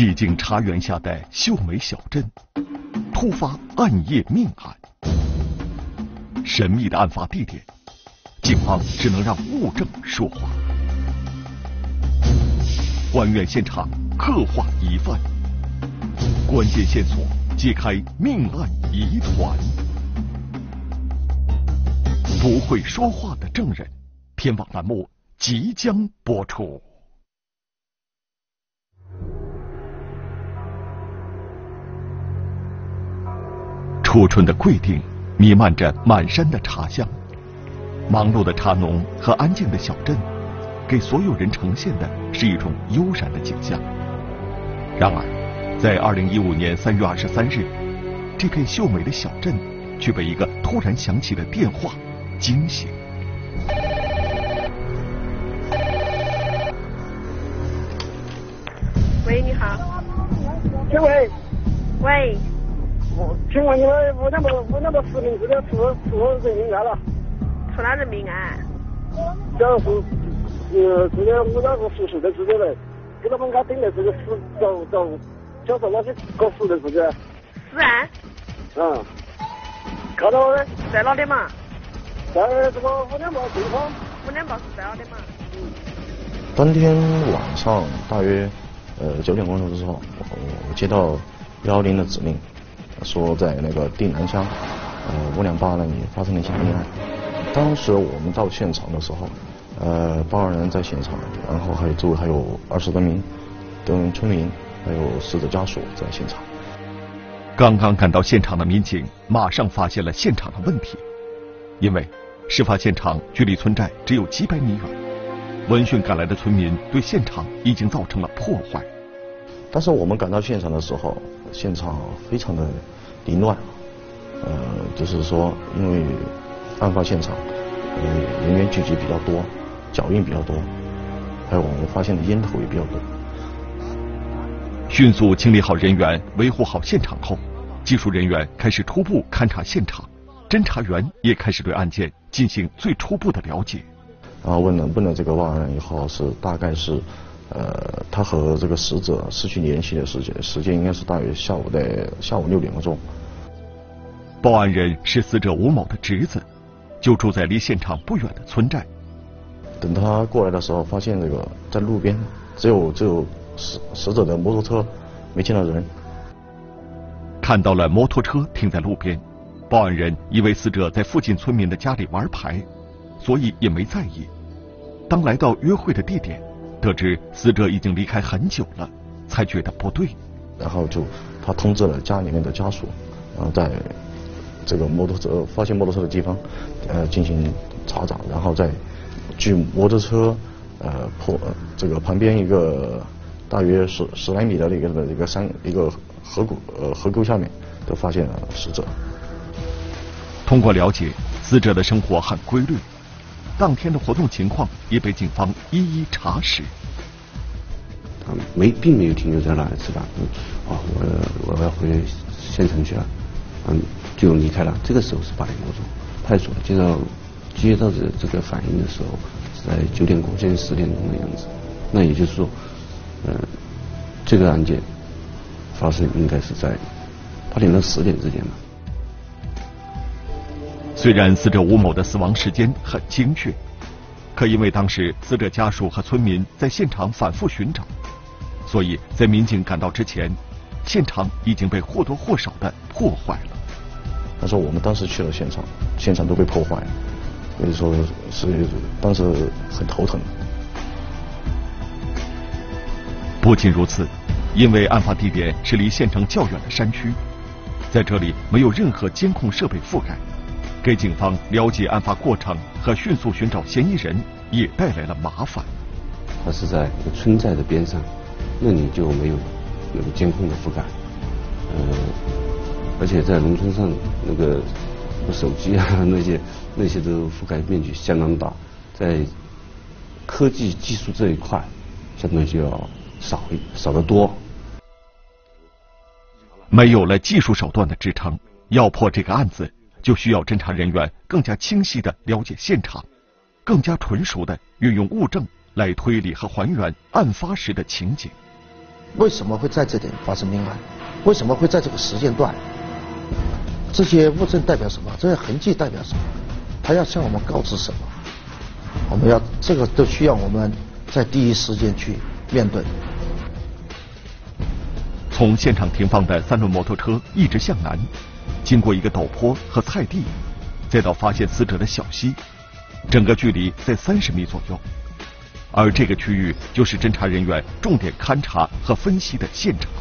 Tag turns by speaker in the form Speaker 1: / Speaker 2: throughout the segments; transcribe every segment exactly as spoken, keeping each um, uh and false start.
Speaker 1: 寂静茶园下的秀美小镇，突发暗夜命案。神秘的案发地点，警方只能让物证说话。还原现场，刻画疑犯，关键线索揭开命案疑团。不会说话的证人，天网栏目即将播出。初春的桂定弥漫着满山的茶香，忙碌的茶农和安静的小镇，给所有人呈现的是一种悠然的景象。然而，在二零一五年三月二十三日，这片秀美的小镇却被一个突然响起的电话惊醒。
Speaker 2: 喂，你好。
Speaker 3: 请问，
Speaker 2: 喂，
Speaker 3: 我请问你们五点半五点半十名这个出出人命案了？
Speaker 2: 出哪人命案？
Speaker 3: 就是呃这个我那个熟悉的这个人，给他们家订的这个死找找叫做那些搞死的这个。
Speaker 2: 死案？
Speaker 3: 嗯。看到没？
Speaker 2: 在哪里嘛？
Speaker 3: 在这个五点半地方。
Speaker 2: 五点半是在哪里嘛？
Speaker 3: 嗯。
Speaker 4: 当天晚上大约呃九点钟的时候，我我接到幺幺零的指令，说在那个定南乡呃五两八那里发生了一起命案。当时我们到现场的时候，呃报案人在现场，然后还有周围还有二十多名跟村民还有死者家属在现场。
Speaker 1: 刚刚赶到现场的民警马上发现了现场的问题，因为事发现场距离村寨只有几百米远，闻讯赶来的村民对现场已经造成了破坏。
Speaker 4: 但是我们赶到现场的时候，现场非常的凌乱，呃，就是说因为案发现场呃人员聚集比较多，脚印比较多，还有我们发现的烟头也比较多。
Speaker 1: 迅速清理好人员，维护好现场后，技术人员开始初步勘察现场，侦查员也开始对案件进行最初步的了解。
Speaker 4: 然后问了问了这个报案人以后，是大概是呃他和这个死者失去联系的时间时间应该是大约下午的下午六点钟。
Speaker 1: 报案人是死者吴某的侄子，就住在离现场不远的村寨。
Speaker 4: 等他过来的时候，发现这个在路边只有只有死死者的摩托车，没见到人。
Speaker 1: 看到了摩托车停在路边，报案人以为死者在附近村民的家里玩牌，所以也没在意。当来到约会的地点，得知死者已经离开很久了，才觉得不对。
Speaker 4: 然后就他通知了家里面的家属，然后在这个摩托车发现摩托车的地方，呃进行查找，然后再距摩托车呃破呃这个旁边一个大约十十来米的那个的一个山一个河谷呃河沟下面，都发现了死者。
Speaker 1: 通过了解，死者的生活很规律，当天的活动情况也被警方一一查实。
Speaker 5: 他没并没有停留在那里吃饭，嗯，啊，我我要回县城去了，嗯，就离开了。这个时候是八点多钟，派出所接到接到这这个反应的时候是在九点过，接近十点钟的样子。那也就是说，嗯、呃，这个案件发生应该是在八点到十点之间吧。
Speaker 1: 虽然死者吴某的死亡时间很精确，可因为当时死者家属和村民在现场反复寻找，所以在民警赶到之前，现场已经被或多或少的破坏了。
Speaker 4: 他说我们当时去了现场，现场都被破坏了，所以说是当时很头疼。
Speaker 1: 不仅如此，因为案发地点是离县城较远的山区，在这里没有任何监控设备覆盖，给警方了解案发过程和迅速寻找嫌疑人也带来了麻烦。
Speaker 5: 它是在村寨的边上，那里就没有那个监控的覆盖，呃，而且在农村上那个手机啊那些那些都覆盖面积相当大，在科技技术这一块，相对就要少少得多。
Speaker 1: 没有了技术手段的支撑，要破这个案子，就需要侦查人员更加清晰地了解现场，更加纯熟地运用物证来推理和还原案发时的情景。
Speaker 6: 为什么会在这点发生命案？为什么会在这个时间段？这些物证代表什么？这些痕迹代表什么？他要向我们告知什么？我们要这个都需要我们在第一时间去面对。
Speaker 1: 从现场停放的三轮摩托车一直向南，经过一个陡坡和菜地，再到发现死者的小溪，整个距离在三十米左右。而这个区域就是侦查人员重点勘查和分析的现场。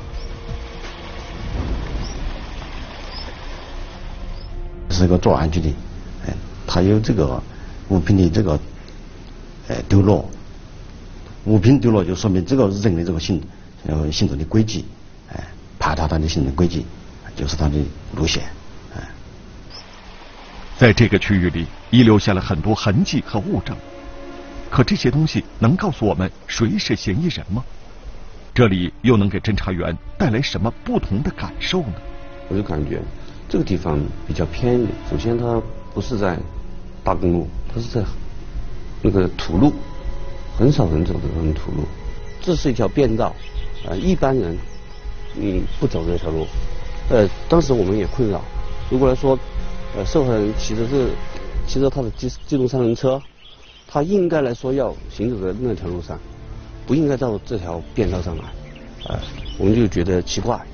Speaker 7: 是个作案距离，哎，它有这个物品的这个呃丢落，物品丢落就说明这个人的这个行呃行走的轨迹，哎，爬他他的行走轨迹就是他的路线，哎。
Speaker 1: 在这个区域里遗留下了很多痕迹和物证，可这些东西能告诉我们谁是嫌疑人吗？这里又能给侦查员带来什么不同的感受呢？
Speaker 5: 我就感觉这个地方比较偏离，首先它不是在大公路，它是在那个土路，很少人走的那种土路。这是一条便道，呃，一般人嗯不走这条路。呃，当时我们也困扰，如果来说，呃，受害人骑着这骑着他的机机动三轮车，他应该来说要行走在那条路上，不应该到这条便道上来，呃，我们就觉得奇怪。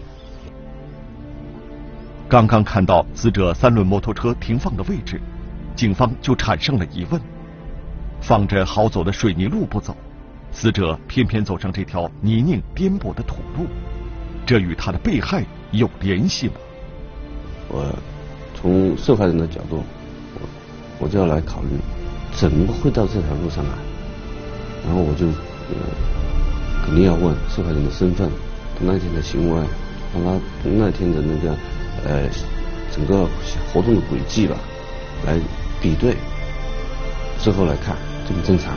Speaker 1: 刚刚看到死者三轮摩托车停放的位置，警方就产生了疑问：放着好走的水泥路不走，死者偏偏走上这条泥泞颠簸的土路，这与他的被害有联系吗？
Speaker 5: 我从受害人的角度，我我就要来考虑怎么会到这条路上来，然后我就呃肯定要问受害人的身份，他那天的行为，让他那天的那个呃整个活动的轨迹吧，来比对，之后来看正不正常。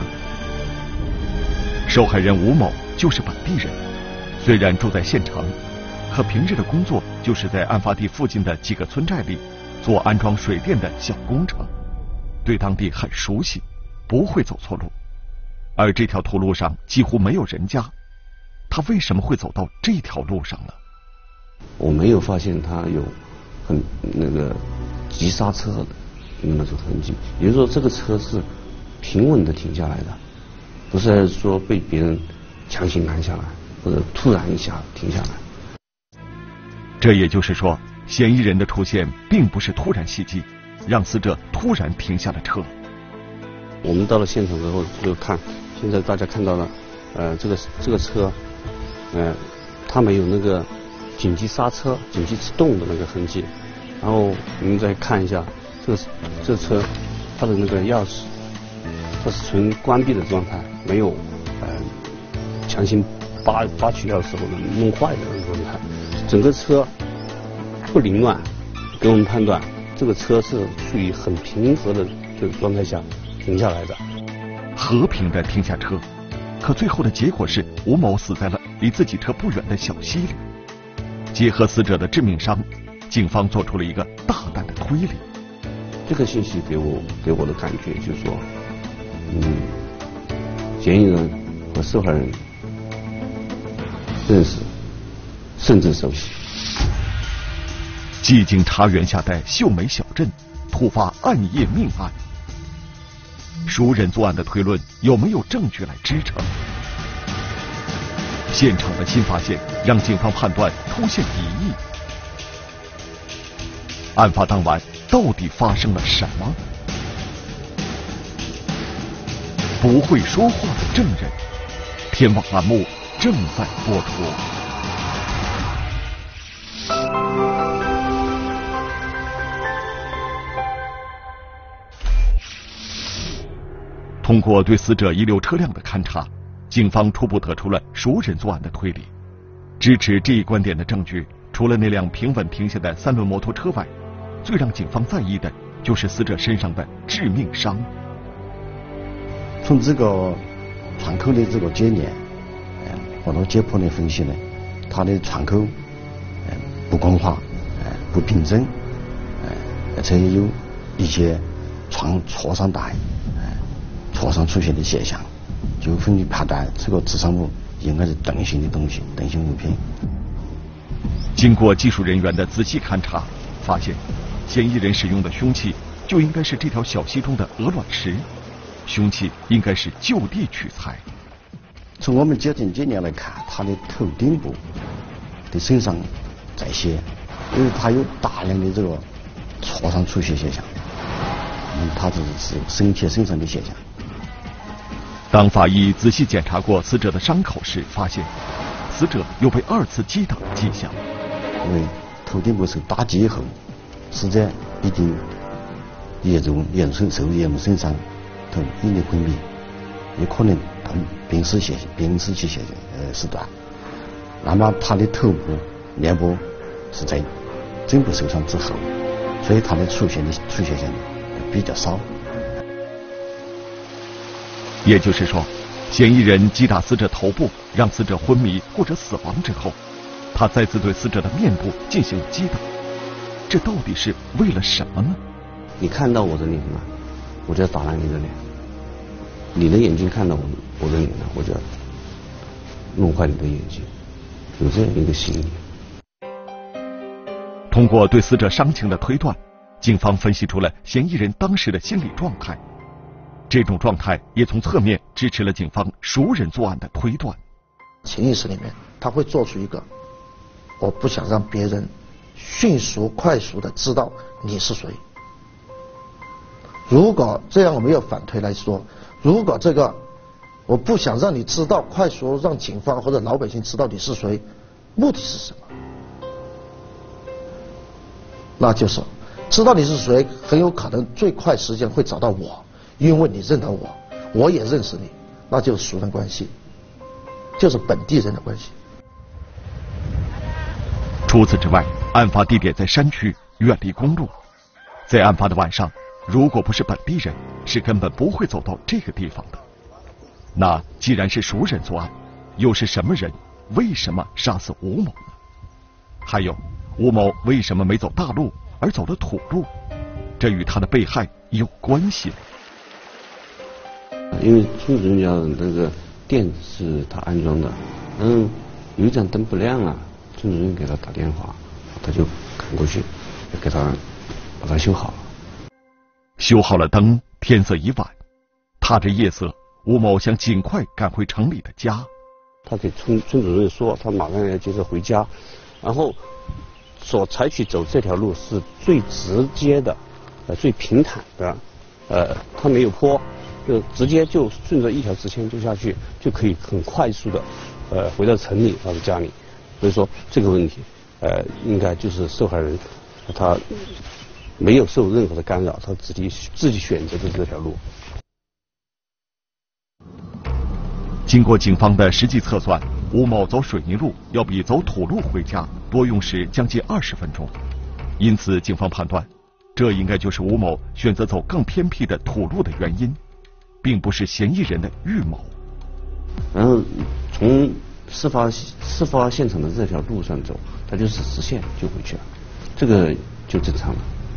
Speaker 1: 受害人吴某就是本地人，虽然住在县城，可平日的工作就是在案发地附近的几个村寨里做安装水电的小工程，对当地很熟悉，不会走错路。而这条土路上几乎没有人家，他为什么会走到这条路上呢？
Speaker 5: 我没有发现他有很那个急刹车的那种痕迹，也就是说这个车是平稳的停下来的，不是说被别人强行拦下来或者突然一下停下来。
Speaker 1: 这也就是说，嫌疑人的出现并不是突然袭击，让死者突然停下了车。
Speaker 5: 我们到了现场之后就看，现在大家看到了，呃，这个这个车，呃，它没有那个紧急刹车、紧急制动的那个痕迹。然后我们再看一下这个这车，它的那个钥匙，它是纯关闭的状态，没有呃强行拔拔取钥匙或者弄坏的那种状态。整个车不凌乱，给我们判断这个车是处于很平和的这个状态下停下来的。
Speaker 1: 和平的停下车，可最后的结果是吴某死在了离自己车不远的小溪里。结合死者的致命伤，警方做出了一个大胆的推理。
Speaker 5: 这个信息给我给我的感觉就是说，嗯，嫌疑人和受害人认识，甚至熟悉。
Speaker 1: 寂静茶园下的秀梅小镇突发暗夜命案，熟人作案的推论有没有证据来支撑？现场的新发现让警方判断出现疑义。案发当晚到底发生了什么？不会说话的证人，天网栏目正在播出。通过对死者遗留车辆的勘查，警方初步得出了熟人作案的推理。支持这一观点的证据，除了那辆平稳停下的三轮摩托车外，最让警方在意的就是死者身上的致命伤。
Speaker 7: 从这个创口的这个接连，呃，或者解剖的分析呢，它的创口，呃，不光滑，呃，不平整，呃，而且有一些创挫伤带，呃，挫伤出血的现象，就分别判断这个致伤物应该是灯芯的东西，灯芯物品。
Speaker 1: 经过技术人员的仔细勘查，发现嫌疑人使用的凶器就应该是这条小溪中的鹅卵石，凶器应该是就地取材。
Speaker 7: 从我们检证检验来看，他的头顶部的损伤在先，因为他有大量的这个挫伤出血现象，嗯，他这是身体损伤的现象。
Speaker 1: 当法医仔细检查过死者的伤口时，发现死者有被二次击打的迹象。
Speaker 7: 因为头顶部受打击以后，死者已经严重严重受严重损伤，头引力昏迷，也可能到濒死现濒死期现呃时段。那么他的头部、面部是在颈部受伤之后，所以他的出血的出血线比较少。
Speaker 1: 也就是说，嫌疑人击打死者头部，让死者昏迷或者死亡之后，他再次对死者的面部进行击打，这到底是为了什么呢？
Speaker 5: 你看到我的脸吗？我就要打烂你的脸。你的眼睛看到我我的脸了，我就要弄坏你的眼睛，有这样一个心理。
Speaker 1: 通过对死者伤情的推断，警方分析出了嫌疑人当时的心理状态。这种状态也从侧面支持了警方熟人作案的推断。
Speaker 6: 潜意识里面，他会做出一个，我不想让别人迅速、快速的知道你是谁。如果这样，我们要反推来说，如果这个我不想让你知道，快速让警方或者老百姓知道你是谁，目的是什么？那就是知道你是谁，很有可能最快时间会找到我。因为你认得我，我也认识你，那就是熟人关系，就是本地人的关系。
Speaker 1: 除此之外，案发地点在山区，远离公路，在案发的晚上，如果不是本地人，是根本不会走到这个地方的。那既然是熟人作案，又是什么人？为什么杀死吴某呢？还有，吴某为什么没走大路而走了土路？这与他的被害有关系吗？
Speaker 5: 因为村主任家的那个电是他安装的，嗯，有一盏灯不亮了，村主任给他打电话，他就赶过去，给他把它修好了。
Speaker 1: 修好了灯，天色已晚，踏着夜色，吴某想尽快赶回城里的家。
Speaker 5: 他给村村主任说，他马上要接着回家，然后所采取走这条路是最直接的，呃，最平坦的，呃，他没有坡。就直接就顺着一条直线就下去，就可以很快速的，呃，回到城里，回到家里。所以说这个问题，呃，应该就是受害人他没有受任何的干扰，他自己自己选择的这条路。
Speaker 1: 经过警方的实际测算，吴某走水泥路要比走土路回家多用时将近二十分钟，因此警方判断，这应该就是吴某选择走更偏僻的土路的原因。并不是嫌疑人的预谋。
Speaker 5: 然后从事发事发现场的这条路上走，他就是直线就回去了，这个就正常了。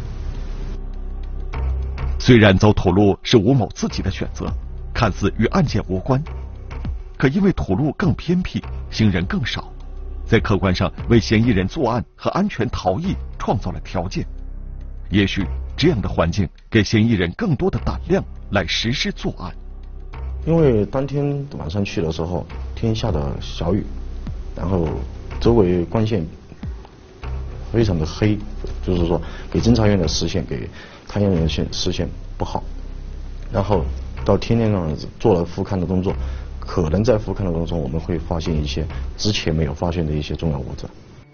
Speaker 1: 虽然走土路是吴某自己的选择，看似与案件无关，可因为土路更偏僻，行人更少，在客观上为嫌疑人作案和安全逃逸创造了条件。也许这样的环境给嫌疑人更多的胆量来实施作案。
Speaker 4: 因为当天晚上去的时候，天下的小雨，然后周围光线非常的黑，就是说给侦查员的视线、给勘验员的线视线不好。然后到天亮了做了复勘的工作，可能在复勘的过程中我们会发现一些之前没有发现的一些重要物证。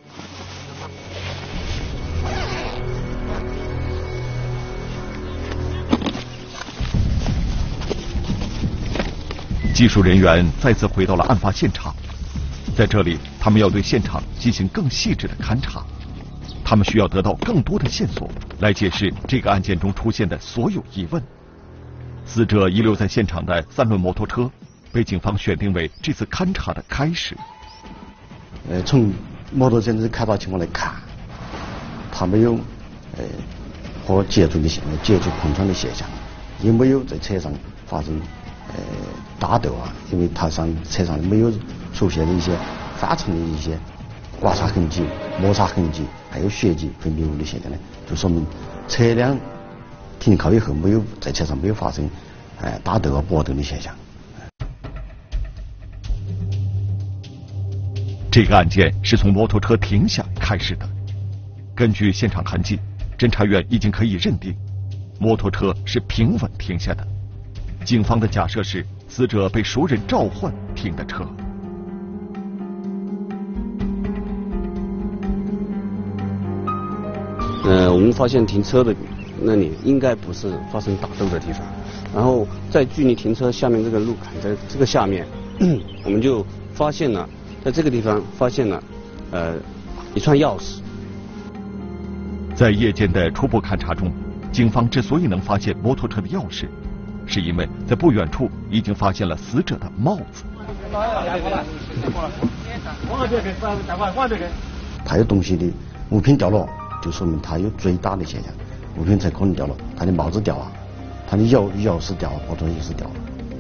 Speaker 1: 技术人员再次回到了案发现场，在这里，他们要对现场进行更细致的勘查，他们需要得到更多的线索，来解释这个案件中出现的所有疑问。死者遗留在现场的三轮摩托车，被警方选定为这次勘查的开始。
Speaker 7: 呃，从摩托车的开发情况来看，他没有呃和接触的现接触碰撞的现象，也没有在车上发生呃打斗啊，因为它上车上没有出现的一些发尘的一些刮擦痕迹、摩擦痕迹，还有血迹分泌物的现象呢，就说明车辆停靠以后没有在车上没有发生呃打斗啊搏斗的现象。
Speaker 1: 这个案件是从摩托车停下开始的。根据现场痕迹，侦查员已经可以认定，摩托车是平稳停下的。警方的假设是，死者被熟人召唤停的车。
Speaker 5: 呃，我们发现停车的那里应该不是发生打斗的地方，然后在距离停车下面这个路坎在这个下面，我们就发现了，在这个地方发现了呃一串钥匙。
Speaker 1: 在夜间的初步勘查中，警方之所以能发现摩托车的钥匙，是因为在不远处已经发现了死者的帽子。
Speaker 7: 他有东西的物品掉落，就说明他有追打的现象，物品才可能掉落。他的帽子掉啊，他的钥钥匙掉，摩托车也是掉了。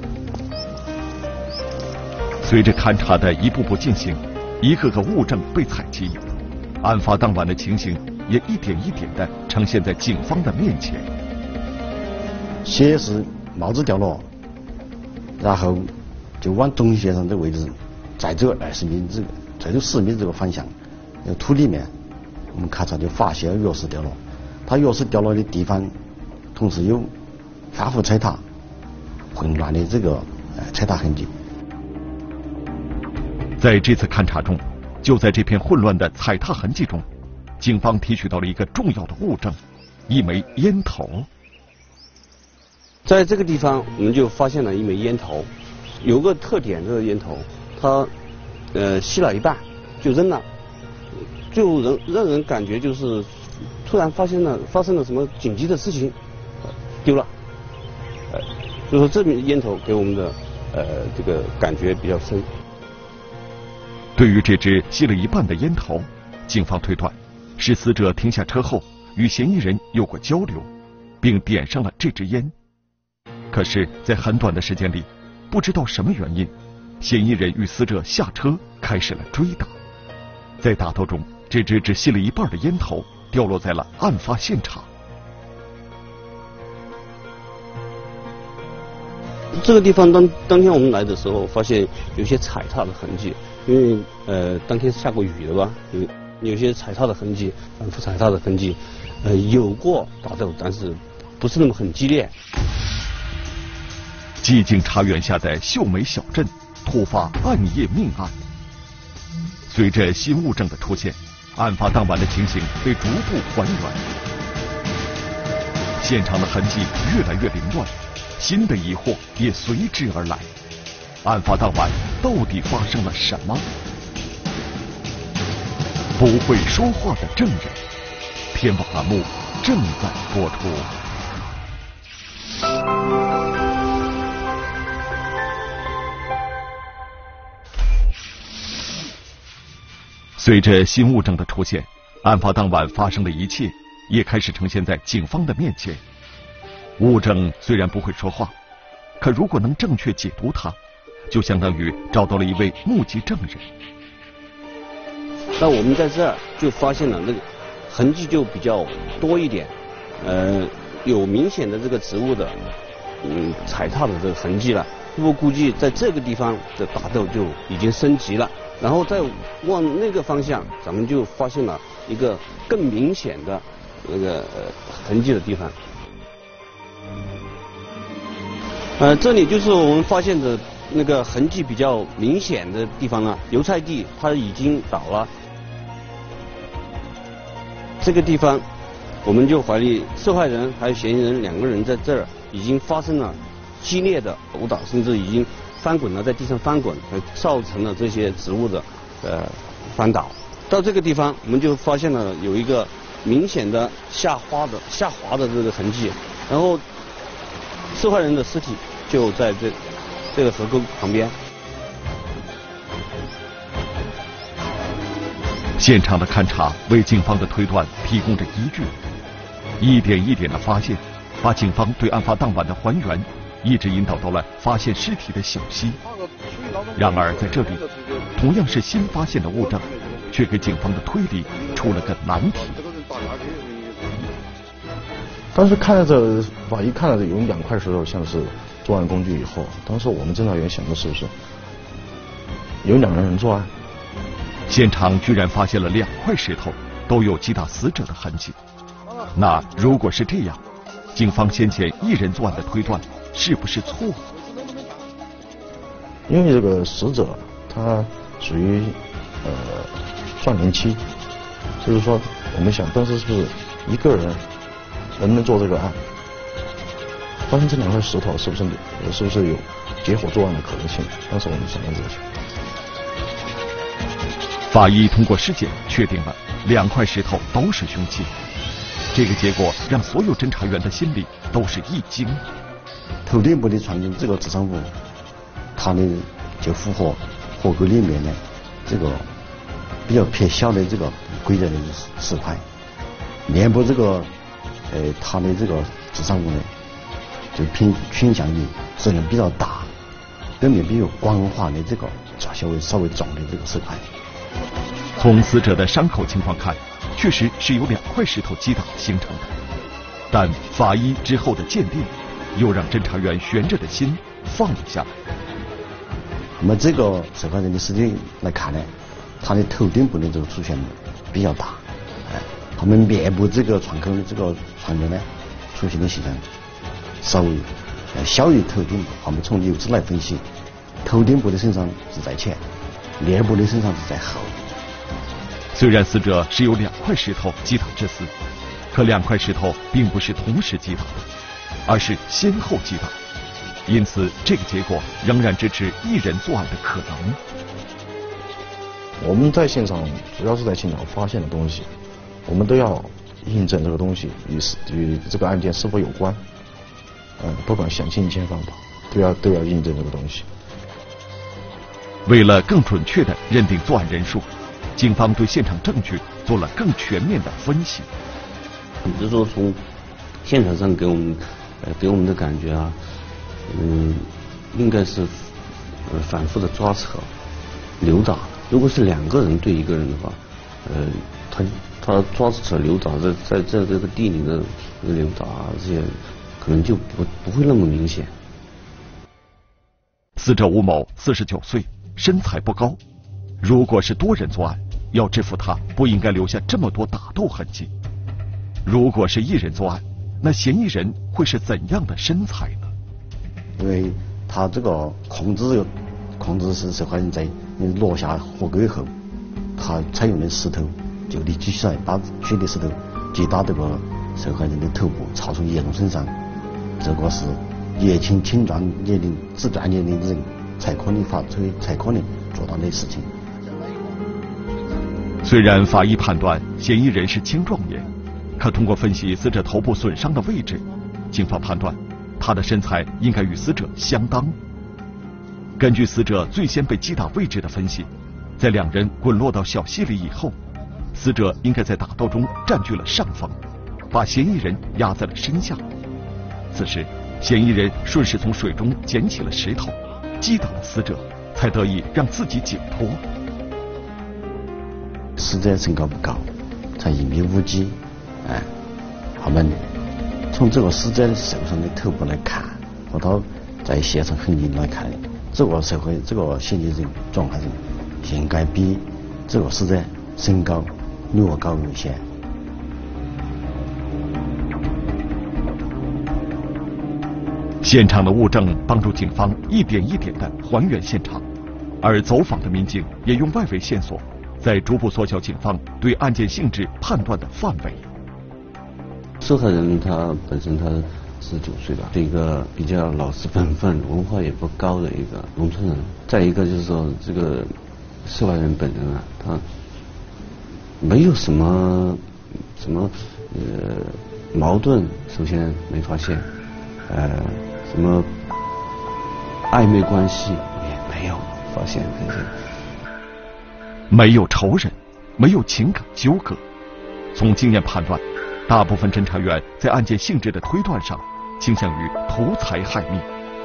Speaker 1: 随着勘查的一步步进行，一个个物证被采集，案发当晚的情形也一点一点地呈现在警方的面前。
Speaker 7: 鞋是帽子掉落，然后就往中线上的位置再走二十米这个，再走十米这个方向，有土里面，我们勘查就发现钥匙掉落。他钥匙掉落的地方，同时有翻覆踩踏、混乱的这个呃踩踏痕迹。
Speaker 1: 在这次勘查中，就在这片混乱的踩踏痕迹中，警方提取到了一个重要的物证，一枚烟头。
Speaker 5: 在这个地方，我们就发现了一枚烟头，有个特点，这个烟头它呃吸了一半就扔了，就让让人感觉就是突然发现了发生了什么紧急的事情，丢了。呃，所以说这枚烟头给我们的呃这个感觉比较深。
Speaker 1: 对于这只吸了一半的烟头，警方推断是死者停下车后与嫌疑人有过交流，并点上了这支烟。可是，在很短的时间里，不知道什么原因，嫌疑人与死者下车开始了追打。在打斗中，这只只吸了一半的烟头掉落在了案发现场。
Speaker 5: 这个地方当当天我们来的时候，发现有些踩踏的痕迹，因为呃当天下过雨了吧，有有些踩踏的痕迹，反复踩踏的痕迹，呃有过打斗，但是不是那么很激烈。
Speaker 1: 寂静茶园下的秀美小镇突发暗夜命案。随着新物证的出现，案发当晚的情形被逐步还原，现场的痕迹越来越凌乱，新的疑惑也随之而来。案发当晚到底发生了什么？不会说话的证人，天网栏目正在播出。随着新物证的出现，案发当晚发生的一切也开始呈现在警方的面前。物证虽然不会说话，可如果能正确解读它，就相当于找到了一位目击证人。
Speaker 5: 那我们在这儿就发现了那个痕迹就比较多一点，呃，有明显的这个植物的嗯踩踏的这个痕迹了。我估计在这个地方的打斗就已经升级了。然后再往那个方向，咱们就发现了一个更明显的那个呃痕迹的地方。呃，这里就是我们发现的那个痕迹比较明显的地方了。油菜地它已经倒了，这个地方我们就怀疑受害人还有嫌疑人两个人在这儿已经发生了激烈的殴打，甚至已经翻滚了，在地上翻滚，造成了这些植物的呃翻倒。到这个地方，我们就发现了有一个明显的下滑的下滑的这个痕迹，然后受害人的尸体就在这这个河沟旁边。
Speaker 1: 现场的勘查为警方的推断提供着依据，一点一点的发现，把警方对案发当晚的还原一直引导到了发现尸体的小溪。然而在这里，同样是新发现的物证，却给警方的推理出了个难题。
Speaker 4: 当时看着法医看到有两块石头像是作案工具以后，当时我们侦查员想的是不是有两个人作案？
Speaker 1: 现场居然发现了两块石头，都有击打死者的痕迹。那如果是这样，警方先前一人作案的推断是不是错？
Speaker 4: 因为这个死者他属于呃壮年期，所以说我们想当时是不是一个人能不能做这个案？发现这两块石头是不是是不是有结伙作案的可能性？当时我们想到这个。
Speaker 1: 法医通过尸检确定了两块石头都是凶器，这个结果让所有侦查员的心里都是一惊。
Speaker 7: 头顶部的穿进这个纸上物，它的就符合火锅里面的这个比较偏小的这个规则的石块，面部这个呃它的这个纸上物呢，就偏倾向于质量比较大，表面比较光滑的这个稍微稍微重的这个石块。
Speaker 1: 从死者的伤口情况看，确实是由两块石头击打形成的，但法医之后的鉴定又让侦查员悬着的心放了下来。
Speaker 7: 那么这个受害人的尸体来看呢，他的头顶部的这个出血比较大，哎，他们面部这个创口的这个创面呢出现的现象稍微小于头顶部。我们从油脂来分析，头顶部的损伤是在前，面部的损伤是在后。
Speaker 1: 虽然死者是由两块石头击打致死，可两块石头并不是同时击打的，而是先后击打，因此这个结果仍然支持一人作案的可能。
Speaker 4: 我们在现场主要是在现场发现的东西，我们都要印证这个东西与与这个案件是否有关。嗯，不管想尽一切办法，都要都要印证这个东西。
Speaker 1: 为了更准确地认定作案人数，警方对现场证据做了更全面的分析。
Speaker 5: 比如说从现场上给我们呃给我们的感觉啊，嗯，应该是呃反复的抓扯、扭打。如果是两个人对一个人的话，呃，他他抓扯、扭打，在在在这个地里的扭打这些，可能就不不会那么明显。
Speaker 1: 死者吴某四十九岁，身材不高。如果是多人作案，要制服他不应该留下这么多打斗痕迹。如果是一人作案，那嫌疑人会是怎样的身材呢？
Speaker 7: 因为他这个控制控制是受害人在落下火锅以后，他采用的石头就立即起来把血的石头击打这个受害人的头部，造成严重损伤。这个是年轻青壮年龄、自壮年龄的人才可能发才才可能做到的事情。
Speaker 1: 虽然法医判断嫌疑人是青壮年，可通过分析死者头部损伤的位置，警方判断他的身材应该与死者相当。根据死者最先被击打位置的分析，在两人滚落到小溪里以后，死者应该在打斗中占据了上风，把嫌疑人压在了身下。此时，嫌疑人顺势从水中捡起了石头，击打了死者，才得以让自己解脱。
Speaker 7: 死者身高不高，才一米五几，哎，我们从这个死者受伤的头部来看，和他在现场痕迹来看，这个社会这个嫌疑人作案人应该比这个死者身高略高一些。
Speaker 1: 现场的物证帮助警方一点一点地还原现场，而走访的民警也用外围线索，在逐步缩小警方对案件性质判断的范围。
Speaker 5: 受害人他本身他十九岁吧，是一个比较老实本分、文化也不高的一个农村人。再一个就是说，这个受害人本人啊，他没有什么什么呃矛盾，首先没发现，呃什么暧昧关系也没有发现这些。
Speaker 1: 没有仇人，没有情感纠葛。从经验判断，大部分侦查员在案件性质的推断上倾向于图财害命，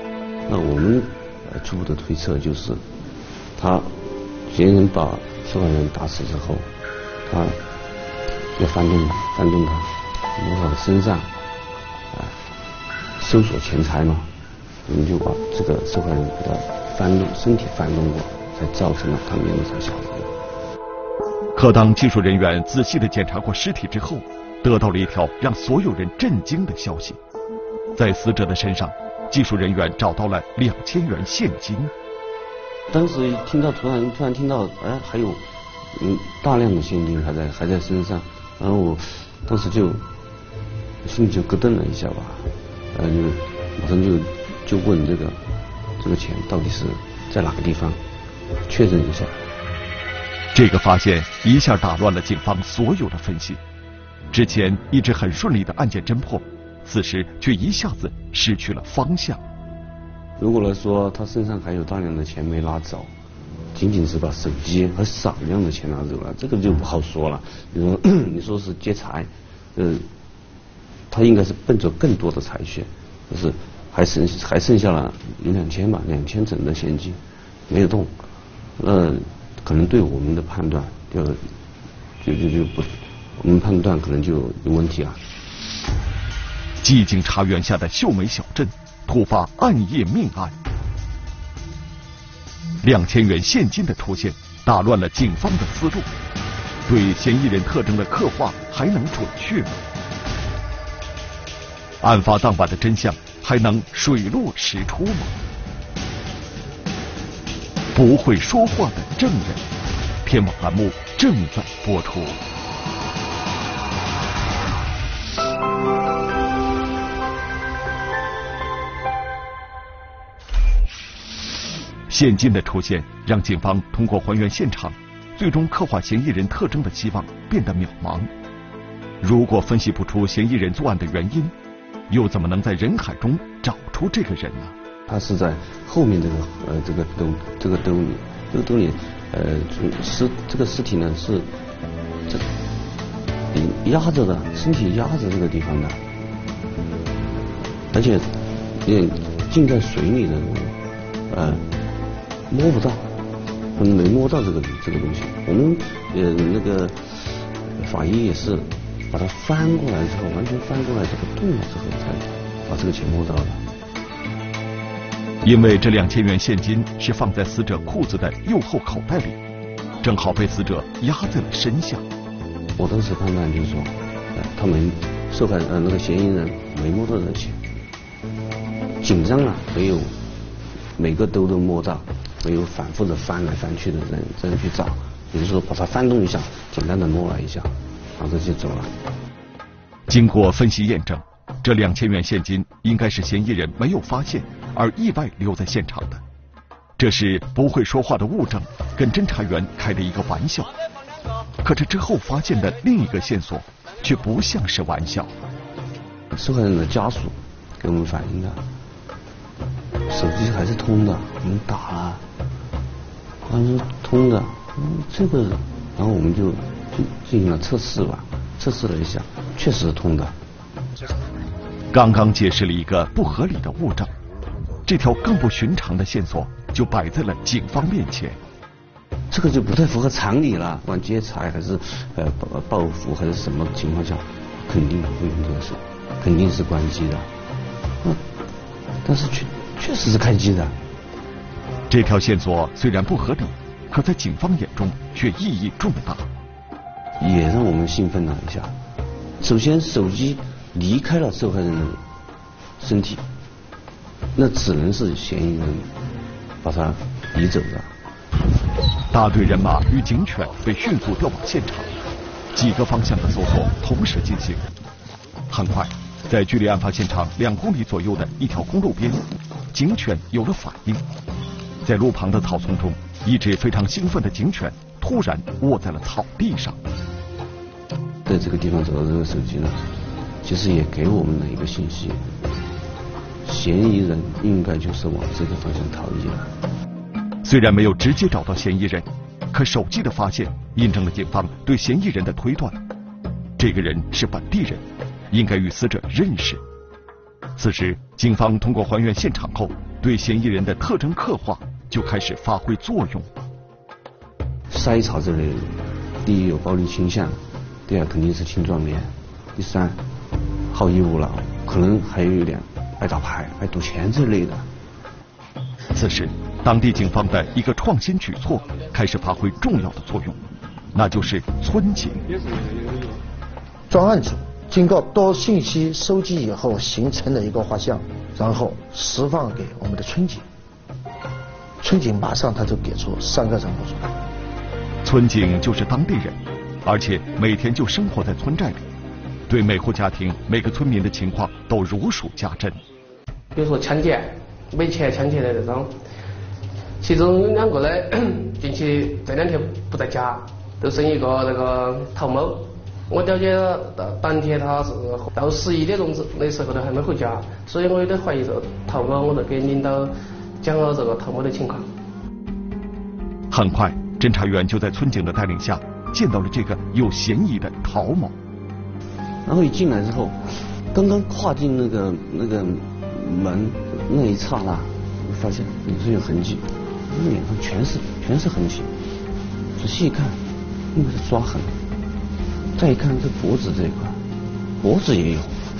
Speaker 5: 那我们呃初步的推测就是，他嫌疑人把受害人打死之后，他要翻动翻动他，摸他的身上，啊、呃，搜索钱财嘛，我们就把这个受害人给他翻动身体翻动过，才造成了他面目上下的。
Speaker 1: 可当技术人员仔细地检查过尸体之后，得到了一条让所有人震惊的消息：在死者的身上，技术人员找到了两千元现金。
Speaker 5: 当时听到突然突然听到，哎，还有嗯大量的现金还在还在身上，然后我当时就心里就咯噔了一下吧，呃，就马上就就问这个这个钱到底是在哪个地方，确认一下。
Speaker 1: 这个发现一下打乱了警方所有的分析，之前一直很顺利的案件侦破，此时却一下子失去了方向。
Speaker 5: 如果来说他身上还有大量的钱没拿走，仅仅是把手机和少量的钱拿走了，这个就不好说了。你说你说是劫财，呃，他应该是奔着更多的财去，就是还剩还剩下了一两千吧，两千整的现金没有动，那可能对我们的判断就就就就不，我们判断可能就有问题了。
Speaker 1: 寂静茶园下的秀美小镇突发暗夜命案，两千元现金的出现打乱了警方的思路，对嫌疑人特征的刻画还能准确吗？案发当晚的真相还能水落石出吗？不会说话的证人，天网栏目正在播出。现金的出现让警方通过还原现场，最终刻画嫌疑人特征的希望变得渺茫。如果分析不出嫌疑人作案的原因，又怎么能在人海中找出这个人呢？
Speaker 5: 他是在后面这个呃这个兜这个兜里，这个兜里呃尸这个尸体呢是这压着的，身体压着这个地方的，而且也浸在水里的，呃摸不到，我们没摸到这个这个东西。我们呃那个法医也是把它翻过来之后，完全翻过来这个动了之后，才把这个钱摸到的。
Speaker 1: 因为这两千元现金是放在死者裤子的右后口袋里，正好被死者压在了身下。
Speaker 5: 我当时判断就是说，呃、他们受害呃那个嫌疑人没摸到这个钱，紧张了，没有每个兜都摸到，没有反复的翻来翻去的人这样去找，也就是说把它翻动一下，简单的摸了一下，然后就走了。
Speaker 1: 经过分析验证，这两千元现金应该是嫌疑人没有发现而意外留在现场的，这是不会说话的物证跟侦查员开的一个玩笑。可这之后发现的另一个线索却不像是玩笑。
Speaker 5: 受害人的家属给我们反映的，手机还是通的，我们打了，还是通的，嗯，这个，然后我们就就进行了测试吧，测试了一下，确实是通的。
Speaker 1: 刚刚解释了一个不合理的物证，这条更不寻常的线索就摆在了警方面前。
Speaker 5: 这个就不太符合常理了，不管劫财还是呃报报复还是什么情况下，肯定不会用这个手，肯定是关机的。嗯，但是确确实是开机的。
Speaker 1: 这条线索虽然不合理，可在警方眼中却意义重大，
Speaker 5: 也让我们兴奋了一下。首先，手机离开了受害人的身体，那只能是嫌疑人把他移走的。
Speaker 1: 大队人马与警犬被迅速调往现场，几个方向的搜索同时进行。很快，在距离案发现场两公里左右的一条公路边，警犬有了反应。在路旁的草丛中，一只非常兴奋的警犬突然卧在了草地上。
Speaker 5: 在这个地方找到这个手机呢，其实也给我们了一个信息，嫌疑人应该就是往这个方向逃逸了。
Speaker 1: 虽然没有直接找到嫌疑人，可手机的发现印证了警方对嫌疑人的推断。这个人是本地人，应该与死者认识。此时，警方通过还原现场后， 对嫌疑人的特征刻画就开始发挥作用。
Speaker 5: 筛查这类，第一有暴力倾向，第二肯定是青壮年，第三好逸恶劳，可能还有一点爱打牌、爱赌钱这类的。
Speaker 1: 此时，当地警方的一个创新举措开始发挥重要的作用，那就是村警。
Speaker 6: 专案组经过多信息收集以后形成了一个画像，然后释放给我们的村警。村警马上他就给出三个人物组。
Speaker 1: 村警就是当地人，而且每天就生活在村寨里，对每户家庭、每个村民的情况都如数家珍。
Speaker 8: 比如说抢劫、没钱抢劫的那种，其中有两个呢，近期这两天不在家，都是一个那个陶某。我了解到当天他是到十一点钟那时候都还没回家，所以我有点怀疑这个陶某，我就给领导讲了这个陶某的情况。
Speaker 1: 很快，侦查员就在村警的带领下见到了这个有嫌疑的陶某。
Speaker 5: 然后一进来之后，刚刚跨进那个那个门那一刹那，我发现脸上有痕迹，脸上全是全是痕迹。仔细一看，应该是抓痕。再一看这脖子这一块，脖子也有。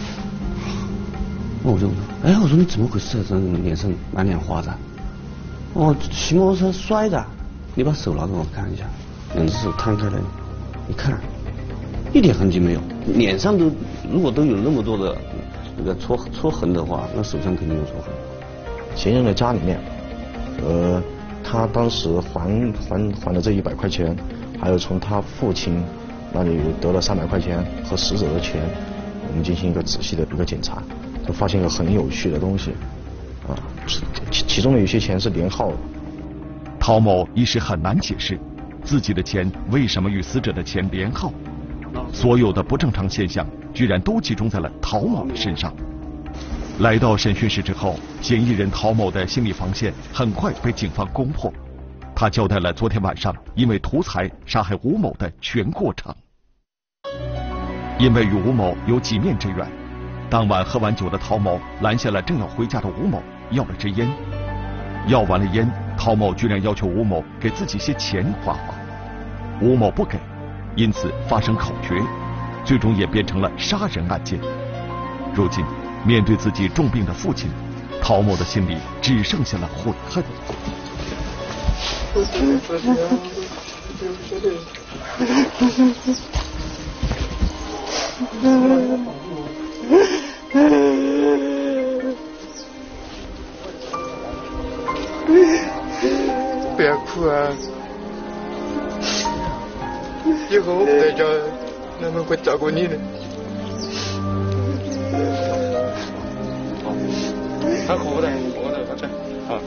Speaker 5: 那我就，哎，我说你怎么回事？这脸上满脸花的。哦，骑摩托车摔的。你把手拿给我看一下，两只手摊开来，你看，一点痕迹没有。脸上都如果都有那么多的这个戳戳痕的话，那手上肯定有戳痕。
Speaker 4: 嫌疑人的家里面，呃，他当时还还还了这一百块钱，还有从他父亲那里得了三百块钱和死者的钱，我们进行一个仔细的一个检查，就发现一个很有趣的东西，啊，其其中的有些钱是连号的。
Speaker 1: 陶某一时很难解释自己的钱为什么与死者的钱连号，所有的不正常现象居然都集中在了陶某的身上。来到审讯室之后，嫌疑人陶某的心理防线很快被警方攻破。他交代了昨天晚上因为图财杀害吴某的全过程。因为与吴某有几面之缘，当晚喝完酒的陶某拦下了正要回家的吴某，要了支烟。要完了烟，陶某居然要求吴某给自己些钱花花，吴某不给，因此发生口角，最终演变成了杀人案件。如今面对自己重病的父亲，陶某的心里只剩下了悔恨。
Speaker 9: 不要哭啊！以后我不在家，他们会照顾你的。他喝的，喝的，快点啊！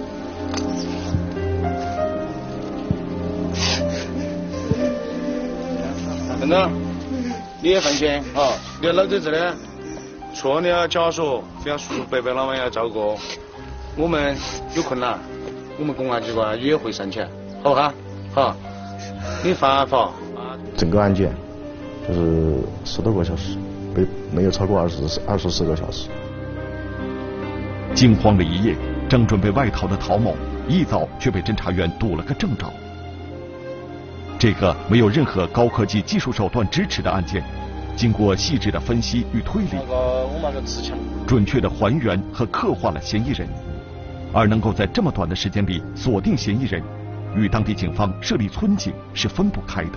Speaker 9: 等等，你也放心啊！你要老在这里，错你要家属，非要叔叔伯伯老们要照顾。我们有困难，我们公安机关也会上前，好不好？好，你发发。
Speaker 4: 整个案件就是十多个小时，没没有超过二十二十四个小时。
Speaker 1: 惊慌了一夜，正准备外逃的陶某，一早却被侦查员堵了个正着。这个没有任何高科技技术手段支持的案件，经过细致的分析与推理，准确的还原和刻画了嫌疑人。而能够在这么短的时间里锁定嫌疑人，与当地警方设立村警是分不开的。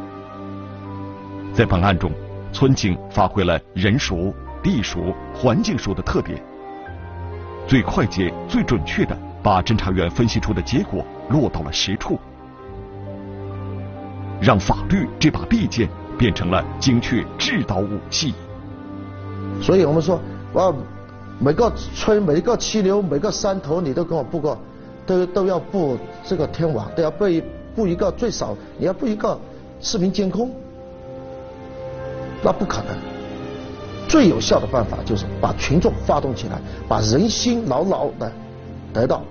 Speaker 1: 在本案中，村警发挥了人熟、地熟、环境熟的特点，最快捷、最准确地把侦查员分析出的结果落到了实处，让法律这把利剑变成了精确制刀武器。
Speaker 6: 所以我们说，我每个村、每个溪流、每个山头，你都给我布个，都都要布这个天网，都要布布一个，最少你要布一个视频监控，那不可能。最有效的办法就是把群众发动起来，把人心牢牢的得到。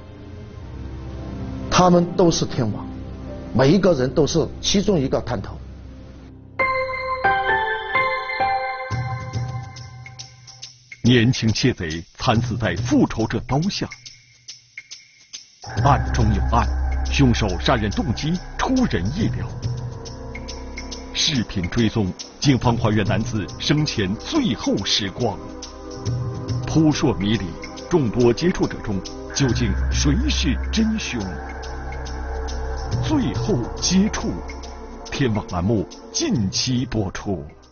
Speaker 6: 他们都是天网，每一个人都是其中一个探头。
Speaker 1: 年轻窃贼惨死在复仇者刀下， 案中有案，凶手杀人动机出人意料。视频追踪，警方还原男子生前最后时光。扑朔迷离，众多接触者中，究竟谁是真凶？最后接触，天网栏目近期播出。